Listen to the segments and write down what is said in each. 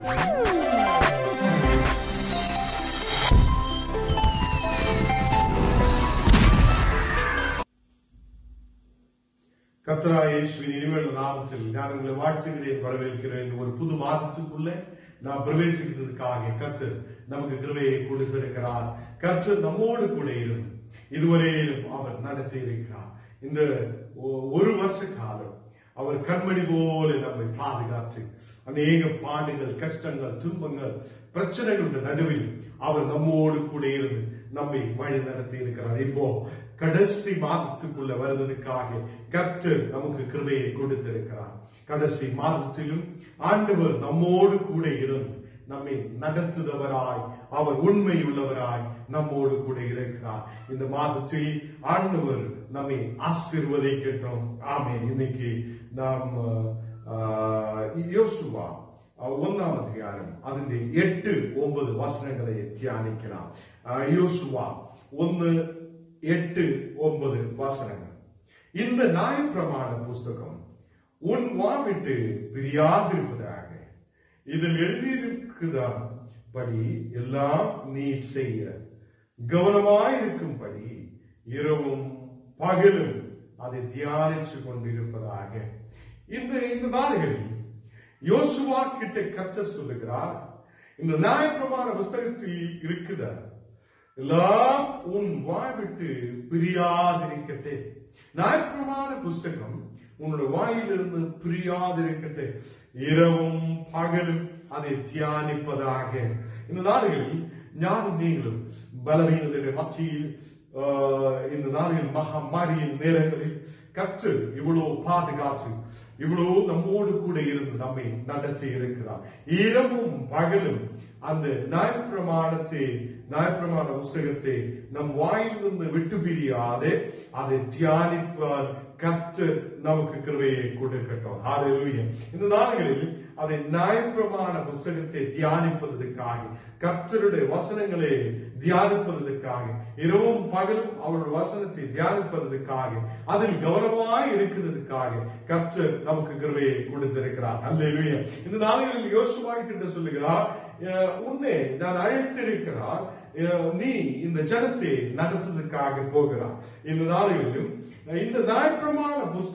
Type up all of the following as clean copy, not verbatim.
கர்த்தராகிய இயேசுவின் இனிமையுள்ள நாமத்தில் நான் உங்களை வாழ்த்துகிறேன், வரவேற்கிறேன். ஒரு புது மாதத்துக்குள்ளே நாம் பிரவேசிக்கிறதுக்காக கர்த்தர் நமக்கு கிருபையை கொடுத்திருக்கிறார். கர்த்தர் நம்மோடு கூட இருந்து இதுவரையிலும் அவர் நடத்தி இருக்கிறார். இந்த ஒரு வருஷ காலம் அவர் கண்மணி போல நம்மை பாதுகாத்து அநேக பாடுகள், கஷ்டங்கள், துன்பங்கள், பிரச்சனைகளுடைய நடுவில் அவர் நம்மோடு கூட இருந்து நம்மை வழி நடத்தி இருக்கிறார். இப்போ கடைசி மாதத்துக்குள்ள வருவதற்காக கர்த்தர் நமக்கு கிருபையை கொடுத்திருக்கிறார். கடைசி மாதத்திலும் ஆண்டவர் நம்மோடு கூட இருந்து நம்மை நடத்துதவராய், அவர் உண்மை உள்ளவராய் நம்மோடு கூட இருக்கிறார். இந்த மாதத்தில் ஆண்டவர் நம்மை ஆசீர்வதிக்கட்டும். ஆமென். இன்னைக்கு நாம் யோசுவா 1ஆம் அதிகாரம் அதிന്റെ 8-9 வசனங்களை தியானிக்கலாம். யோசுவா 1:8-9 வசனங்கள். இந்த நியாயப்பிரமாண புஸ்தகம் உன் வாவிட்டு பிரியாதிருப்பதாக, இதில் எழுதியிருக்கிறபடி எல்லாம் நீ செய்ய கவனமாயிருக்கும்படி இரவும் பகலும் அதை தியானிச்சு கொண்டிருப்பதாக. இந்த நாடுகளில் யோசுவா கிட்ட கர்த்தர் சொல்லுகிறார், இந்த நியாயப்பிரமாண புஸ்தகத்தில் இருக்குத எல்லாம் உன் வாய்விட்டு பிரியாதிருக்கட்டே. நியாயப்பிரமாண புஸ்தகம் உன்னோட வாயிலிருந்து பிரியாதிருக்கட்டே, இரவும் பகலும் அதை தியானிப்பதாக. இந்த நாடுகளில் ஞானும் நீங்களும் பலவீனத்தின் மத்தியில், இந்த நாடுகளில் மகாமாரியின் நேரங்களில் கர்த்தர் இவ்வளவு பாதுகாத்து இவ்வளவு நம்மோடு கூட இருந்து நம்மை நடத்தி இருக்கிறார். இரவும் பகலும் அந்த நியாயப்பிரமாண புஸ்தகத்தை நம் வாயிலிருந்து விட்டு பிரியாதே அதை தியானிப்பார். கர்த்தர் நமக்கு கிருபையை கொடுக்கட்டும். ஹல்லேலூயா. இந்த நாட்களில் அதை நியாயப்பிரமாண புஸ்தகத்தை தியானிப்பதற்காக, கர்த்தருடைய வசனங்களை தியானிப்பதற்காக, இரவும் பகலும் அவருடைய வசனத்தை தியானிப்பதற்காக, அதில் கவனமாய் இருக்கிறதுக்காக கர்த்தர் நமக்கு கிருபையை கொடுத்திருக்கிறார். ஹல்லேலூயா. இந்த நாட்களில் யோசுவா கிட்ட சொல்லுகிறார், உன்னை நான் அழைத்திருக்கிறார், நீ இந்த ஜனத்தை நடத்துவதற்காக போகிறார். இந்த நாளிலும் இந்த நியாயப்பிரமாண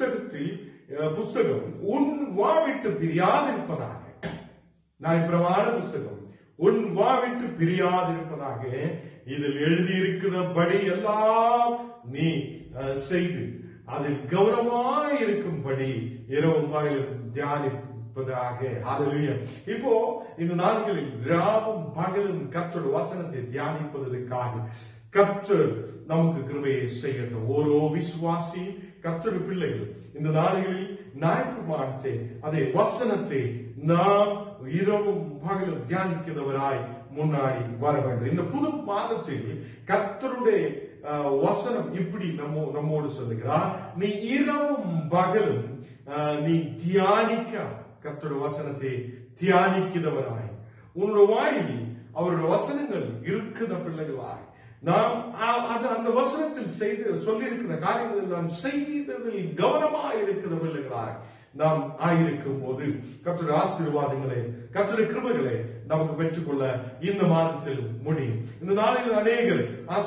புஸ்தகம் உன் வாவிட்டு பிரியாதிருப்பதாக, நியாயப்பிரமாண புஸ்தகம் உன் வாவிட்டு பிரியாதிருப்பதாக, இதில் எழுதியிருக்கிறபடி எல்லாம் நீ செய்து அதில் கவனமாய் இருக்கும்படி இரவும் பகலும் தியானிப்பதாக. ஹல்லேலூயா. இப்போ இந்த நாட்களில் ராவும் பகலும் கர்த்தருடைய வசனத்தை தியானிப்பதற்காக கர்த்தர் நமக்கு கிருபையை செய்யட்டும். ஓரோ விசுவாசி கர்த்தருடைய பிள்ளைகள் இந்த நாடுகளில் நியாயப்பிரமாணத்தை, அதே வசனத்தை நாம் இரவும் பகலும் தியானிக்கிறவராய் முன்னாடி வர வேண்டும். இந்த புது மாதத்தில் கர்த்தருடைய வசனம் இப்படி நம்மோடு சொல்லுகிறார், நீ இரவும் பகலும் நீ தியானிக்க, கர்த்தருடைய வசனத்தை தியானிக்கிறவராய், உன்னுடைய வாயில் அவருடைய வசனங்கள் இருக்கிற பிள்ளைகளாய் நாம் அந்த வசனத்தில் சொல்லியிருக்கிற காரியங்கள் நாம் செய்ததில் கவனமாக இருக்கிற பிள்ளைகளாய் நாம் ஆயிருக்கும் போது கர்த்தருடைய ஆசீர்வாதங்களை, கர்த்தருடைய கிருபைகளை நமக்கு பெற்றுக்கொள்ள இந்த மாதத்தில் முடியும். இந்த நாளில் அநேகர்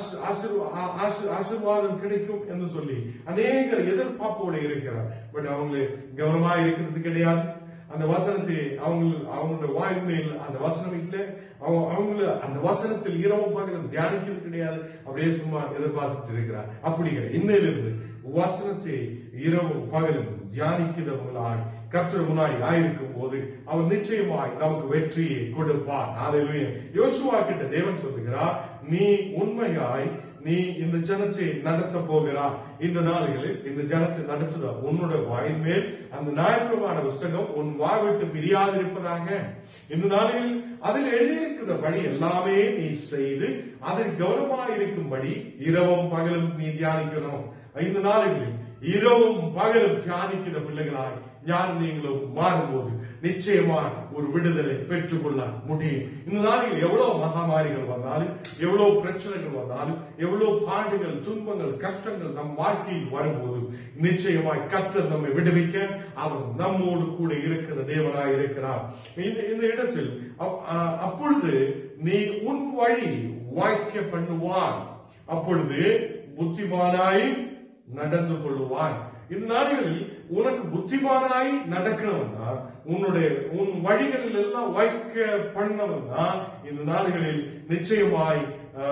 ஆசீர்வாதம் கிடைக்கும் என்று சொல்லி அநேகர் எதிர்பார்ப்போடு இருக்கிறார். பட் அவங்க கவனமாக இருக்கிறது கிடையாது. அந்த வசனத்தை அவங்களுடைய வாயின் மேல் அந்த வசனம் இல்லை, அவங்கள அந்த வசனத்தில் இரவும் பகலும் தியானிக்கிறது கிடையாது. அப்படியே சும்மா எதிர்பார்த்துட்டு இருக்கிறார். அப்படி கிடையாது. இன்னிலிருந்து வசனத்தை இரவும் பகலும் தியானிக்கிறவங்களாய் கர்த்தர் முன்னாடி ஆயிருக்கும் போது அவர் நிச்சயமாய் நமக்கு வெற்றியை கொடுப்பார். ஹல்லேலூயா. யோசுவா கிட்ட தேவன் சொல்லுகிறார், நீ உண்மையாய் நீ இந்த ஜனத்தை நடத்த போகிறார். இந்த நாடுகளில் இந்த ஜனத்தை நடத்துத உன்னோட வாயின் மேல் அந்த நியாயப்பிரமாண புஸ்தகம் உன் வாவிட்டு பிரியாதிருப்பதாக. இந்த நாளில் அதில் எழுதியிருக்கிறபடி எல்லாமே நீ செய்து அதில் கவனமாயிருக்கும்படி இரவும் பகலும் நீ தியானிக்கணும். இந்த நாளில் இரவும் பகலும் தியானிக்கிற பிள்ளைகளாய் ஞானம் நீங்களும் மாறும்போது நிச்சயமா ஒரு விடுதலை பெற்றுக்கொள்ள முடியும். இந்த நாளில் எவ்வளவு மகாமாரிகள் வந்தாலும், எவ்வளவு பிரச்சனைகள் வந்தாலும், எவ்வளவு பாடுகள், துன்பங்கள், கஷ்டங்கள் நம் வாழ்க்கையில் வரும்போது நிச்சயமாய் கர்த்தர் நம்மை விடுவிக்க அவர் நம்மோடு கூட இருக்கிற தேவனாய் இருக்கிறார். இந்த இடத்தில் அப்பொழுது நீ உன் வழி வாய்க்க பண்ணுவான், அப்பொழுது புத்திமானாய் நடந்து கொள்ளுவான். இந்த நாடுகளில் உனக்கு புத்திமானாய் நடக்கிறவன் உன் வழிகளில் எல்லாம் வாய்க்க பண்ணவன் இந்த நாடுகளில் நிச்சயமாய்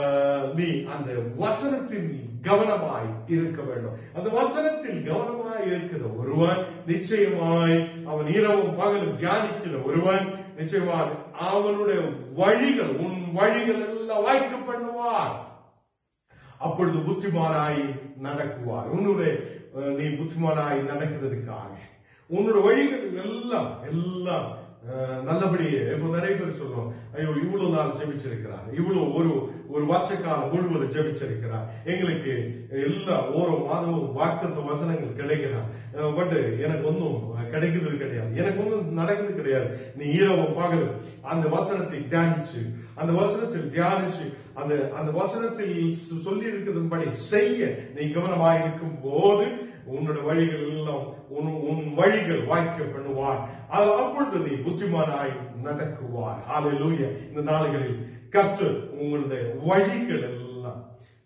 நீ அந்த வசனத்தின் கவனமாய் இருக்க வேண்டும். அந்த வசனத்தில் கவனமாய் இருக்கிற ஒருவன் நிச்சயமாய் அவன் இரவும் பகலும் தியானிக்கிற ஒருவன் நிச்சயமாய் அவனுடைய வழிகள், உன் வழிகள் எல்லாம் வாய்க்க பண்ணுவார். அப்பொழுது புத்திமானாய் நடக்குவார். உன்னுடைய நீ புத்திமானாய் நடக்கிறதுக்காக உன்னோட வழிகள் எல்லாம் எல்லாம் நல்லபடியே. இப்போ நிறைய பேர் சொல்றோம், ஐயோ இவ்வளவு நாள் ஜெபிச்சிருக்கிறார், இவ்வளவு ஒரு வருஷ காலம் முழுவதும் ஜெபிச்சிருக்கிறார், எங்களுக்கு எல்லா ஒரு மாதமும் வாக்குத்த வசனங்கள் கிடைக்கிறார், பட் எனக்கு ஒன்றும் கிடைக்கிறது கிடையாது, எனக்கு ஒன்றும் நடக்கிறது கிடையாது. நீ இரவும் பகலும் அந்த வசனத்தை தியானிச்சு, அந்த வசனத்தில் தியானிச்சு, அந்த வசனத்தில் சொல்லி இருக்கிறதன்படி செய்ய நீ கவனமாயிருக்கும் போது உன்னோட வழிகள் எல்லாம் உன் வழிகள் வாய்க்க பண்ணுவார். அப்பொழுது நீ புத்திமானாய் நடக்குவார். ஹல்லேலூயா. இந்த நாடுகளில் கர்த்தர் உங்களுடைய வழிகள் எல்லாம்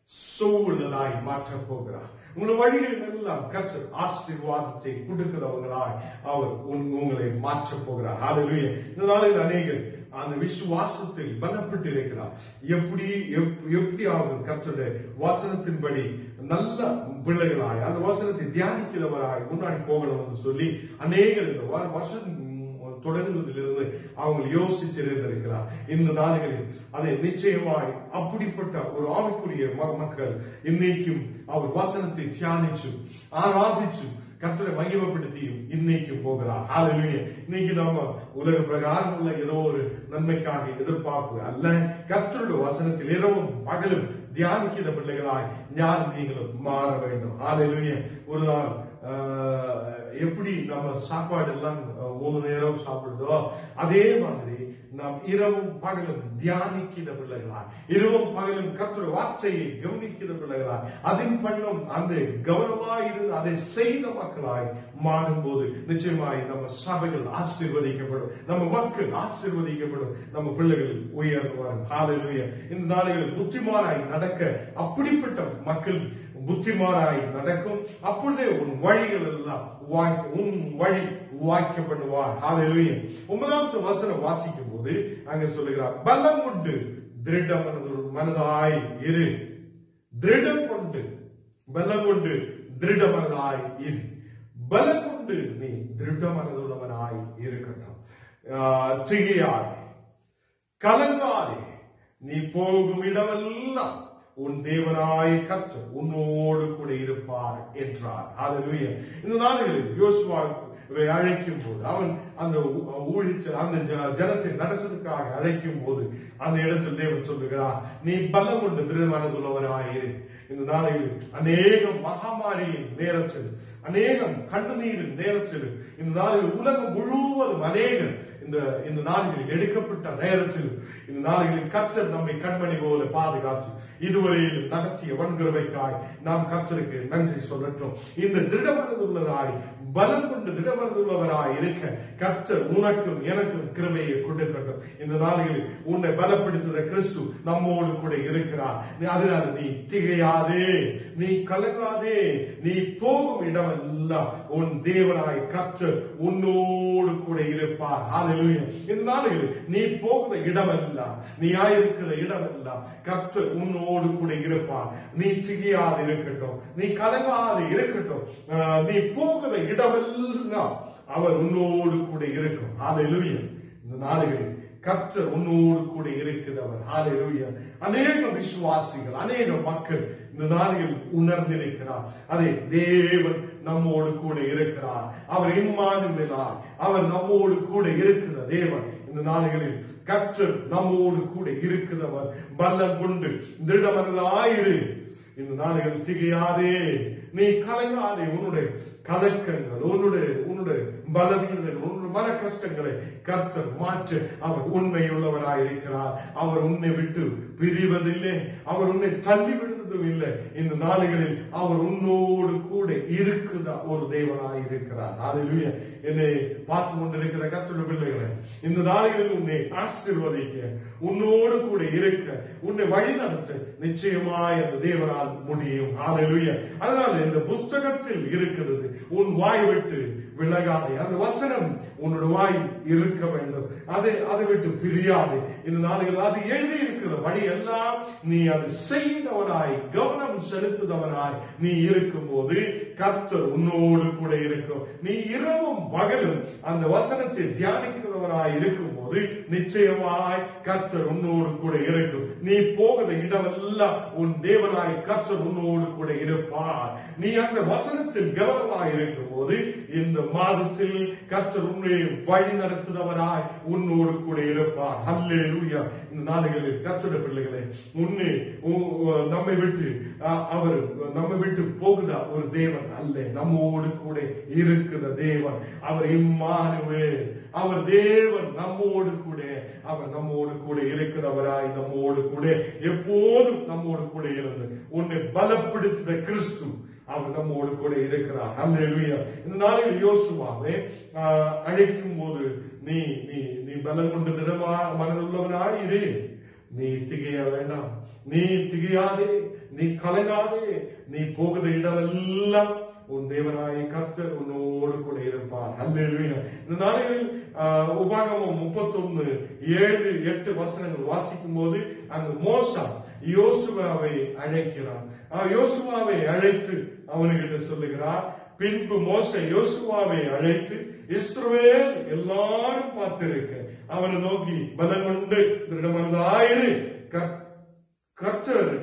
சூழலாய் மாற்றப் போகிறார். உங்களுடைய வழிகள் எல்லாம் கர்த்தர் ஆசீர்வாதத்தை கொடுக்கிறவர்களாய் அவர் உங்களை மாற்றப் போகிறார். ஹல்லேலூயா. இந்த நாளில் அநேகர் அந்த விசுவாசத்தில் பலப்பட்டு இருக்கிறார். எப்படி அவர் கர்த்தருடைய வசனத்தின்படி நல்ல பிள்ளைகளாய் அந்த வசனத்தை தியானிக்கிறவராய் முன்னாடி போகணும் என்று சொல்லி அநேகர் இந்த வருஷம் தொடங்குவதிலிருந்து அவங்க யோசிச்சிருக்கிறார். இந்த நாடுகளில் அதை நிச்சயமாய் அப்படிப்பட்ட ஒரு ஆவிக்குரிய மக்கள் இன்னைக்கும் அவர் வசனத்தை தியானிச்சும் ஆராதிச்சும் கர்த்தரை மகிமைப்படுத்தியும் இன்னைக்கும் போகிறார். ஹல்லேலூயா. இன்னைக்கு நாம உலக பிரகாரம் உள்ள ஏதோ ஒரு நன்மைக்காக எதிர்பார்ப்பு அல்ல, கர்த்தருடைய வசனத்தில் இரவும் பகலும் தியானிக்கிற பிள்ளைகளாய் ஞானம் நீங்களும் மாற வேண்டும். ஹல்லேலூயா. ஒரு நாள் எப்படி நம்ம சாப்பாடு எல்லாம் 3 நேரம் சாப்பிடுதோ அதே மாதிரி நாம் இரவும் பகலும் தியானிக்கிற பிள்ளைகளாய், இரவும் பகலும் கர்த்தருடைய வார்த்தையை கவனிக்கிற பிள்ளைகளாய், அதன் பண்ணும் அந்த கவனமாயிருந்து அதை செய்த மக்களாய் மாறும்போது நிச்சயமாய் நம்ம சபைகள் ஆசீர்வதிக்கப்படும், நம்ம மக்கள் ஆசீர்வதிக்கப்படும், நம்ம பிள்ளைகள் உயர்வார். ஹல்லேலூயா. இந்த நாடுகளில் புத்திமானாய் நடக்க அப்படிப்பட்ட மக்கள் புத்திமானாய் நடக்கும். அப்பொழுதே உன் வழிகள் எல்லாம் உன் வழி வாய்க்கப்படுவார். ஹல்லேலூயா. 9வது வசனம் வாசிக்கும் போது அங்க சொல்லுகிறார், பலம் கொண்டு திருட மனதாய் இரு. திருடம் கொண்டு பலம் கொண்டு திருட மனதாய் இரு. பலம் கொண்டு நீ திருட மனதுள்ளவனாய் இருக்கட்டும். திகையாதே, கலங்காதே, நீ போகும் இடமெல்லாம் உன் தேவனாய் கர்த்தர் உன்னோடு கூட இருப்பார் என்றார். ஹல்லேலூயா. இந்த நாடுகளில் யோசுவாவை அழைக்கும் போது அவன் அந்த அந்த ஜனத்தை நடத்துவதற்காக அழைக்கும் போது அந்த இடத்தில் தேவன் சொல்லுகிறார், நீ பலம் கொண்டு திருமணத்துள்ளவராயிரு. இந்த நாளில் அநேகம் மகாமாரியின் நேரத்தில், அநேகம் கண்ணீரின் நேரத்தில், இந்த நாளில் உலகம் முழுவதும் அநேகம் இந்த நாடுகளில் எடுக்கப்பட்ட நேரத்தில் இந்த நாடுகளில் கர்த்தர் நம்மை கண்மணி போல பாதுகாத்து இதுவரையில் நடத்திய வன்கிருபைக்காய் நாம் கர்த்தருக்கு நன்றி சொல்லட்டும். இந்த திருடமனதுள்ளதாய் பலம் கொண்டு திருடமனதுள்ளவராய் இருக்க கர்த்தர் உனக்கும் எனக்கும் கிருபையை கொடுக்கட்டும். இந்த நாடுகளில் உன்னை பலப்படுத்துகிற கிறிஸ்து நம்மோடு கூட இருக்கிறார். அதனால நீ திகையாதே, நீ கலங்காதே, நீ போகும் இடமெல்லாம் உன் தேவனாய் கர்த்தர் உன்னோடு கூட இருப்பார். ஹல்லேலூயா. இந்த நாடுகளில் நீ போகிற இடமெல்லாம், நீ ஆயிருக்கிற இடமெல்லாம் கர்த்தர் உன்னோடு கூட இருப்பார். நீ திகையாது இருக்கட்டும், நீ கலங்காது இருக்கட்டும், நீ போகிற இடமெல்லாம் அவர் உன்னோடு கூட இருக்கும். ஹல்லேலூயா. இந்த நாடுகளில் கர்த்தர் உன்னோடு கூட இருக்கிறவர். ஹல்லேலூயா. அநேக விசுவாசிகள், அநேக மக்கள் இந்த நாளில் உணர்ந்திருக்கிறார். அதை தேவன் நம்மோடு கூட இருக்கிறார். அவர் இம்மானுவேலாய், அவர் நம்மோடு கூட இருக்கிற தேவன். இந்த நாடுகளில் கர்த்தர் நம்மோடு கூட இருக்கிறவர். பலம் கொண்டு திருடமனதாயிரு. இந்த நாடுகள் திகையாதே, நீ கலங்காதே. உன்னுடைய கலக்கங்கள், உன்னுடைய உன்னுடைய பலவீனங்கள், உன்னுடைய மன கஷ்டங்களை கர்த்தர் மாற்ற அவர் உண்மையுள்ளவராயிருக்கிறார். அவர் உன்னை விட்டு பிரிவதில்லை, அவர் உன்னை தள்ளி விடுவதும் இல்லை. இந்த நாடுகளில் அவர் உன்னோடு கூட இருக்கிற ஒரு தேவனாயிருக்கிறார். ஹல்லேலூயா. என்னை பார்த்து கொண்டிருக்கிற கர்த்தருடைய பிள்ளைகளை, இந்த நாடுகளில் உன்னை ஆசீர்வதிக்க, உன்னோடு கூட இருக்க, உன்னை வழி நடத்த நிச்சயமாய் அந்த தேவனால் முடியும். ஹல்லேலூயா. அதனால இந்த புஸ்தகத்தில் இருக்கிறது உன் வாய் விட்டு விலகாதே. அந்த வசனம் உன்னோட வாய் இருக்க வேண்டும், அதை விட்டு பிரியாது. இந்த நாடுகள் அது எழுதி இருக்கிற வழி எல்லாம் நீ அது செய்தவனாய், கவனம் செலுத்துதவனாய் நீ இருக்கும் போது கர்த்தர் உன்னோடு கூட இருக்கும். நீ இரவும் பகலும் அந்த வசனத்தை தியானிக்கிறவனாய் இருக்கும் போது நிச்சயமாய் கர்த்தர் உன்னோடு கூட இருக்கும். நீ போகிற இடமெல்லாம் உன் தேவனாய் கர்த்தர் உன்னோடு கூட இருப்பார். நீ அந்த வசனத்தில் கவனமாய் இருக்கும் போது இந்த மாதத்தில் கர்த்தர் உன்னை வழி நடத்துதவராய் உன்னோடு கூட இருப்பார். ஹல்லேலூயா. இந்த நாடுகளில் கர்த்தருடைய பிள்ளைகளை, நம்மை விட்டு போகுதா ஒரு தேவன் அல்ல, நம்மோடு கூட இருக்கிற தேவன். அவர் இம்மானுவேல், அவர் தேவன் நம்மோடு கூட, அவர் நம்மோடு கூட இருக்கிறவராய் நம்மோடு கூட எப்போதும் நம்மோடு கூட இருந்து உன்னை பலப்படுத்துத கிறிஸ்து அவர் நம்மோடு கூட இருக்கிறார். ஹல்லேலூயா. இந்த நாளில் யோசுவாவை அழைக்கும் போது நீ நீ நீ பலம் கொண்டு திடமா மனதுள்ளவனாய் இரு, நீ திகைய வேண்டாம், நீ திகையாதே, நீ கலங்காதே, நீ போகிற இடமெல்லாம் உன் தேவனாய கர்த்தர் உன்னோடு கூட இருப்பார். ஹல்லேலூயா. இந்த நாளில் உபாகமம் 31:7-8 வசனங்கள் வாசிக்கும் போது அங்கு மோசே யோசுவாவை அழைக்கிறார். யோசுவாவை அழைத்து அவனுக்கிட்ட சொல்லுகிறார். பின்பு மோசே யோசுவாவை அழைத்து, இஸ்ரவேல் எல்லாரும் பார்த்திருக்க அவனை நோக்கி பலம் கொண்டு திருடமனதாயிரு, கர்த்தர்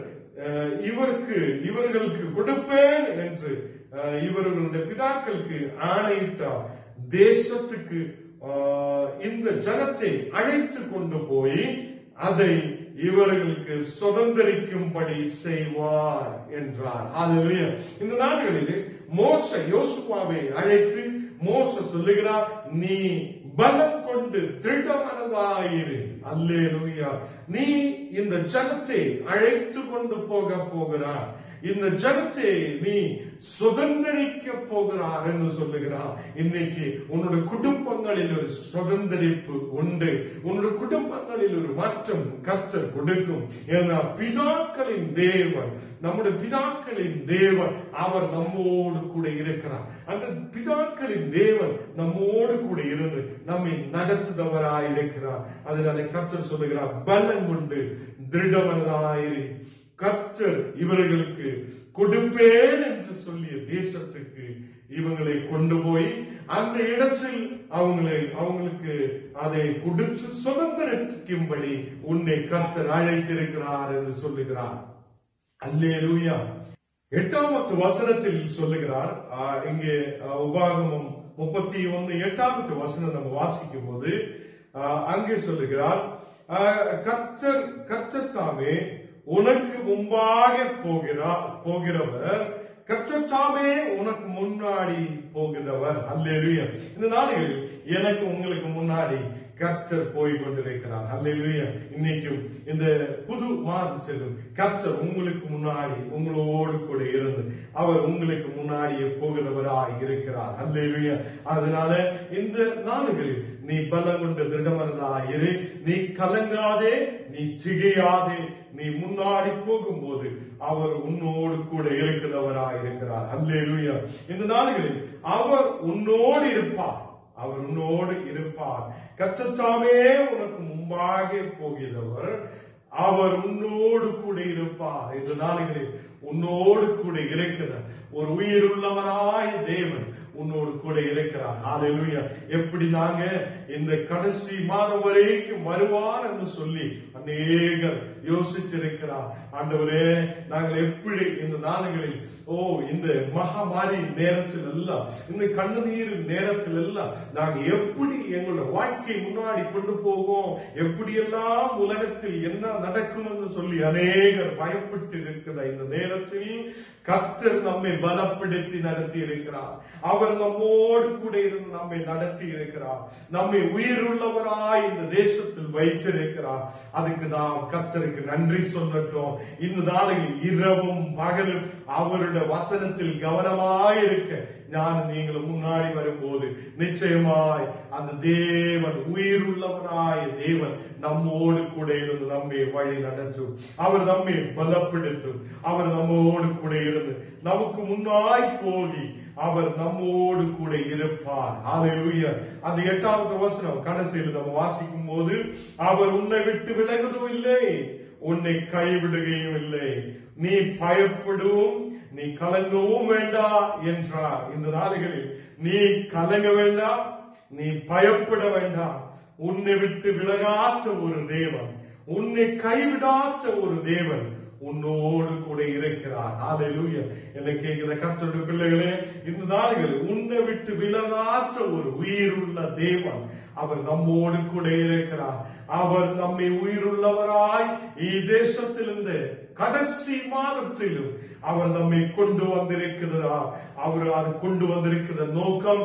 இவர்களுக்கு கொடுப்பேன் என்று இவர்களுடைய பிதாக்களுக்கு ஆணையிட்டார். தேசத்துக்கு இந்த ஜனத்தை அழைத்து கொண்டு போய் அதை இவர்களுக்கு சுதந்திரிக்கும்படி செய்வார் என்றார். ஹல்லேலூயா. இந்த நாடுகளில் மோசே யோசுவாவை அழைத்து மோசே சொல்லுகிறார், நீ பலம் கொண்டு திடமனதாயிரு. அல்லேலூயா. நீ இந்த ஜனத்தை அழைத்து கொண்டு போகிறார், இந்த ஜனத்தை நீ சுதந்திரிக்க போகிறார் என்று சொல்லுகிறார். இன்னைக்கு உன்னுடைய குடும்பங்களில் ஒரு சுதந்திரிப்பு உண்டு, உன்னுடைய குடும்பங்களில் ஒரு மாற்றம் கர்த்தர் கொடுக்கும். ஏன்னா பிதாக்களின் தேவன், நம்முடைய பிதாக்களின் தேவன், அவர் நம்மோடு கூட இருக்கிறார். அந்த பிதாக்களின் தேவன் நம்மோடு கூட இருந்து நம்மை நடத்துதவராய் இருக்கிறார். அதனால கர்த்தர் சொல்லுகிறார், பலம் கொண்டு திருடமனதாயிரு, கர்த்தர் இவர்களுக்கு கொடுப்பேன் என்று சொல்லிய தேசத்துக்கு இவங்களை கொண்டு போய் அந்த இடத்தில் அவங்களுக்கு அதை கொடுத்து சுதந்திரிக்கும்படி உன்னை கர்த்தர் அழைத்திருக்கிறார் என்று சொல்லுகிறார். அல்லேலூயா. 8வது வசனத்தில் சொல்லுகிறார். இங்கே உபாகமம் 31:8வது வசனம் நம்ம வாசிக்கும் போது அங்கே சொல்லுகிறார், கர்த்தர் தாமே உனக்கு முன்பாக போகிறவர், கர்த்தர் தாமே உனக்கு முன்னாடி போகிறவர். அல்லேலூயா. இந்த நாளில் எனக்கு உங்களுக்கு முன்னாடி கர்த்தர் போய் கொண்டிருக்கிறார். அல்லேலூயா. இன்னைக்கும் இந்த புது மாதத்திலும் கர்த்தர் உங்களுக்கு முன்னாடி உங்களோடு கூட இருந்து அவர் உங்களுக்கு முன்னாடியே போகிறவராய் இருக்கிறார். அல்லேலூயா. அதனால இந்த நாளுகளில் நீ பலம் கொண்டு திடமனதாயிரு, நீ கலங்காதே, நீ திகையாதே. நீ முன்னாடி போகும்போது அவர் உன்னோடு கூட இருக்கிறவராய் இருக்கிறார். அல்லேலூயா. இந்த நாளுகளில் அவர் உன்னோடு இருப்பார், அவர் உன்னோடு இருப்பார். கர்த்தர் தாமே உனக்கு முன்பாக போகிறவர், அவர் உன்னோடு கூட இருப்பார். இந்த நாளுகளில் உன்னோடு கூட இருக்கிற ஒரு உயிருள்ளவராய் தேவன் உன்னோடு கூட இருக்கிறார். ஹல்லேலூயா. எப்படி நாங்க இந்த கடைசி மாதம் வரைக்கும் வருவார் என்று சொல்லி அநேகர் யோசிச்சிருக்கிறார். ஆண்டவரே, நாங்கள் எப்படி இந்த நாடுகளில் இந்த மகாமாரி நேரத்தில் எல்லாம், இந்த கண்ணீர் நேரத்தில் எல்லாம் நாங்க எப்படி எங்களோட வாழ்க்கை முன்னாடி கொண்டு போவோம், எப்படியெல்லாம் உலகத்தில் என்ன நடக்கும் என்று சொல்லி அநேகர் பயப்பட்டு இருக்கிற இந்த நேரத்தில் கர்த்தர் நம்மை பலப்படுத்தி நடத்தி இருக்கிறார். அவர் அவர் நம்மோடு கூட இருந்து நம்மை நடத்தி இருக்கிறார். நம்மை உயிருள்ளவராய் இந்த தேசத்தில் வைத்திருக்கிறார். அதுக்கு நாம் கர்த்தருக்கு நன்றி சொல்லட்டும். இந்த நாளில் இரவும் பகலும் அவருடைய வசனத்தில் கவனமாயிருக்க நான் நீங்களும் முன்னாடி வரும்போது நிச்சயமாய் அந்த தேவன், உயிருள்ளவராய தேவன் நம்மோடு கூட இருந்து நம்மை வழி நடத்தும். அவர் நம்மை பலப்படுத்தும். அவர் நம்மோடு கூட இருந்து நமக்கு முன்னாய் போகி அவர் நம்மோடு கூட இருப்பார். ஹல்லேலூயா. அந்த 8வது வசனம் கடைசியில் நம்ம வாசிக்கும் போது, அவர் உன்னை விட்டு விலகுவதும் இல்லை, உன்னை கைவிடுகையும் இல்லை, நீ பயப்படும், நீ கலங்கவும் வேண்டாம் என்றார். இந்த நாடுகளில் நீ கலங்க வேண்டாம், நீ பயப்பட வேண்டாம். உன்னை விட்டு விலகாத ஒரு தேவன், உன்னை கைவிடாத ஒரு தேவன் உன்னோடு கூட இருக்கிறார். ஹல்லேலூயா. என்னை கேட்கிற கர்த்தருடைய பிள்ளைகளே, இந்த நாடுகளில் உன்னை விட்டு விலகாத ஒரு உயிருள்ள தேவன் அவர் நம்மோடு கூட இருக்கிறார். அவர் நம்மை உயிருள்ளவராய் தேசத்திலிருந்து கடைசி மாதத்திலும் அவர் நம்மை கொண்டு வந்திருக்கிறார். அவர் அது கொண்டு வந்திருக்கிற நோக்கம்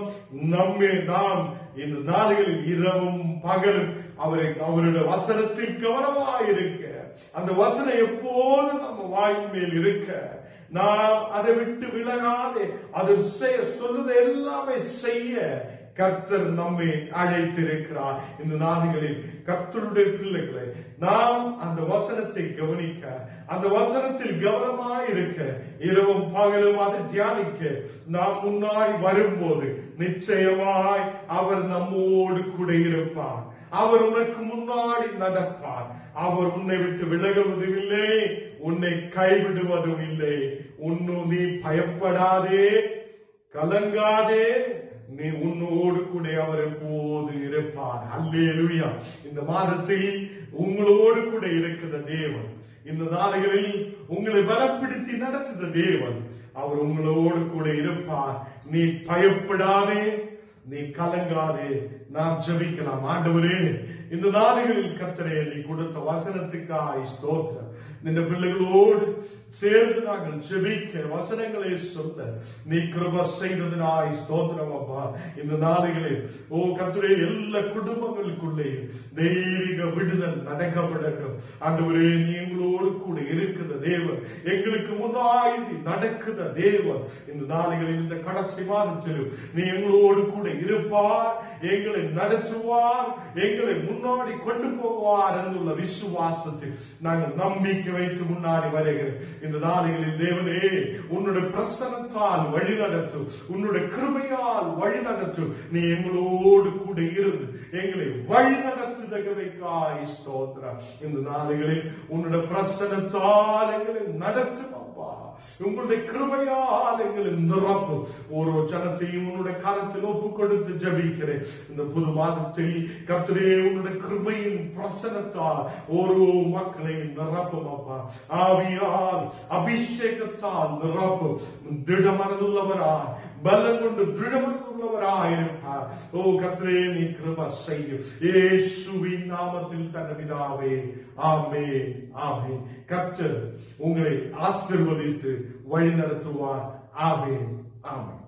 நாம் இந்த நாடுகளில் இரவும் பகலும் அவருடைய வசனத்தில் கவனமாயிருக்க, அந்த வசனம் எப்போது நம்ம வாயின் மேல் இருக்க, நாம் அதை விட்டு விலகாதே அது சொல்லுது எல்லாமே செய்ய கர்த்தர் நம்மை அழைத்திருக்கிறார். இந்த நாடுகளில் கர்த்தருடைய பிள்ளைகளை நாம் அந்த வசனத்தை கவனிக்க, அந்த வசனத்தில் கவனமாயிருக்க, இரவும் பகலும் அதை தியானிக்க நாம் முன்னாடி வரும்போது நிச்சயமாய் அவர் நம்மோடு கூட இருப்பார். அவர் உனக்கு முன்னாடி நடப்பார். அவர் உன்னை விட்டு விலகுவதும் இல்லை, உன்னை கைவிடுவதும் இல்லை. நீ பயப்படாதே, கலங்காதே, நீ உன்னோடு கூட அவர் எப்போது இருப்பார். அல்லேலூயா. இந்த மாதத்தில் உங்களோடு கூட இருக்கிற தேவன், இந்த நாடுகளில் உங்களை பலப்படுத்தி நடத்துகிற தேவன், அவர் உங்களோடு கூட இருப்பார். நீ பயப்படாதே, நீ கலங்காதே. நாம் ஜெபிக்கலாம். ஆண்டவரே, இந்த நாடுகளில் கர்த்தரே நீ கொடுத்த வசனத்துக்காய் ஸ்தோத்திரம். இந்த பிள்ளைகளோடு சேர்ந்து நாங்கள் ஜெபிக்க, வசனங்களை சொல்ல நீ கிருபை செய்ததினாய் ஸ்தோத்திரம் அப்பா. இந்த நாடுகளில் கர்த்தரே எல்லா குடும்பங்களுக்குள்ளே தெய்வீக விடுதல் நடக்கப்படட்டும். ஆண்டவரே, நீ எங்களோடு கூட இருக்கிற தேவன், எங்களுக்கு முன்னாடி நடக்கிற தேவன். இந்த நாடுகளில் இந்த கடைசி மாதத்திலும் நீ எங்களோடு கூட இருப்பார், எங்களை நடத்துவார், எங்களை முன்னாடி கொண்டு போவார் എന്നുള്ള விசுவாசத்தில் நாங்கள் நம்பிக்கை வைத்து முன்னாடி வருகிறேன். இந்த நாடுகளில் தேவனே, உன்னுடைய பிரசன்னத்தால் வழி நடத்தும், உன்னுடைய கிருபையால் வழி நடத்தும். நீ எங்களோடு கூட இருந்து எங்களை வழி நடத்துதகவைக்காய் ஸ்தோத்திரம். இந்த நாடுகளில் உன்னுடைய பிரசன்னத்தால் எங்களை நடத்தும் அப்பா. உங்களுடைய கிருபையால் எங்களை நிரப்பும். ஒரு ஜனத்தையும் உன்னுடைய கரத்தில் ஒப்பு கொடுத்து ஜெபிக்கிறேன். இந்த புது மாதத்தில் கர்த்தரே, உன்னுடைய கிருபையின் பிரசன்னத்தால் ஒரு மக்களையும் நிரப்பும் அப்பா. ஆவியால் அபிஷேகத்தால் நிரப்பும். திடமனதுள்ளவராய், பலம் கொண்டு திடமனதுள்ளவராயிருப்பார். கர்த்தரே, நீ கிருபை செய்யும். இயேசுவின் நாமத்தில் தந்த பிதாவே, ஆமென், ஆமென். கர்த்தர் உங்களை ஆசீர்வதித்து வழி நடத்துவார். ஆமென், ஆமென்.